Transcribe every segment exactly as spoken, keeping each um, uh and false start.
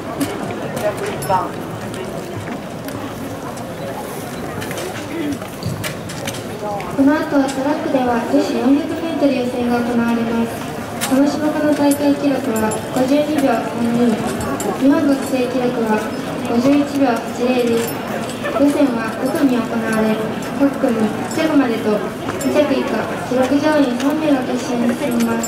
この後トラックでは女子 よんひゃくメートル 予選が行われます。この種目の大会記録はごじゅうにびょうさんに。日本学生記録はごじゅういちびょうはちじゅう。予選はご組行われ、各組最後までとに着以下、記録上位さん名が決勝に進みます。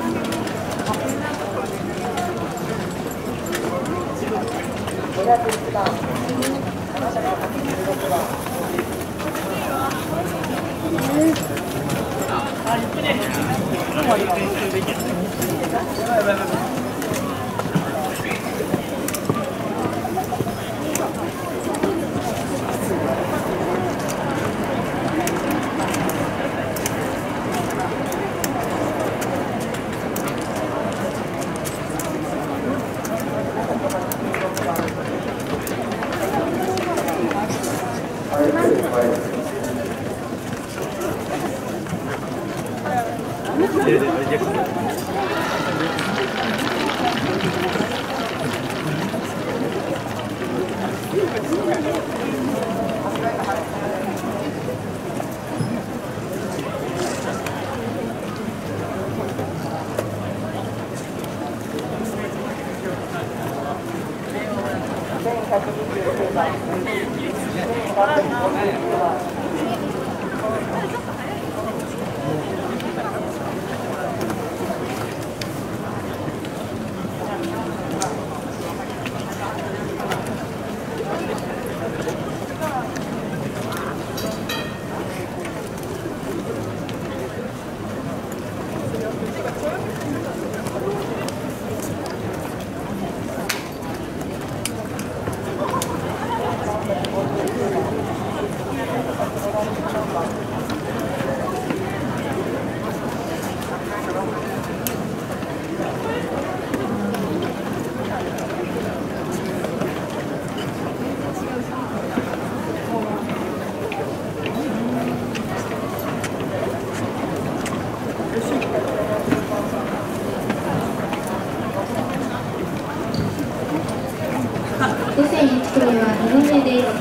予選いち組はにどめです。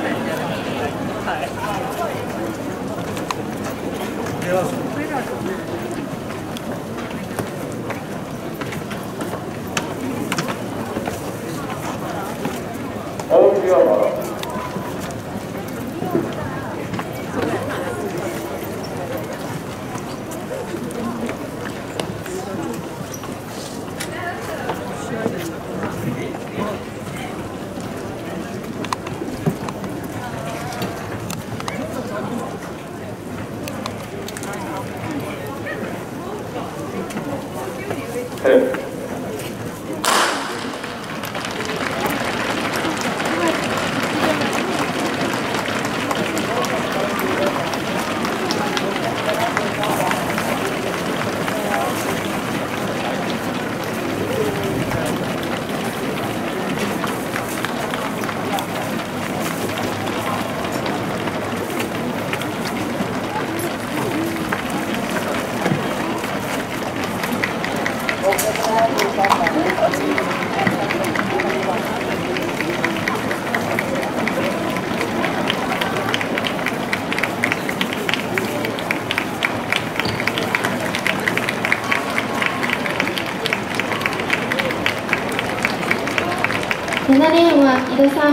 ななレーンは井戸さん、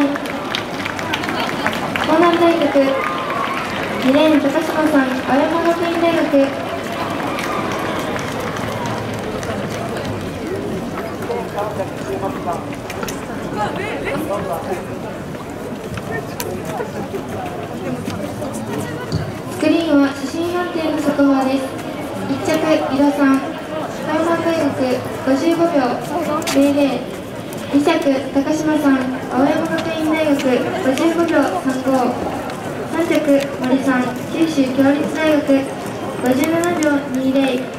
江南大学。にレーン高島さん、青山学院大学。スクリーンは写真判定の速報です。いっ着井戸さん、青山大学ごじゅうごびょうぜろぜろ。に着高島さん、青山学院大学ごじゅうごびょうさんご。さん着森さん、九州共立大学ごじゅうななびょうにじゅう。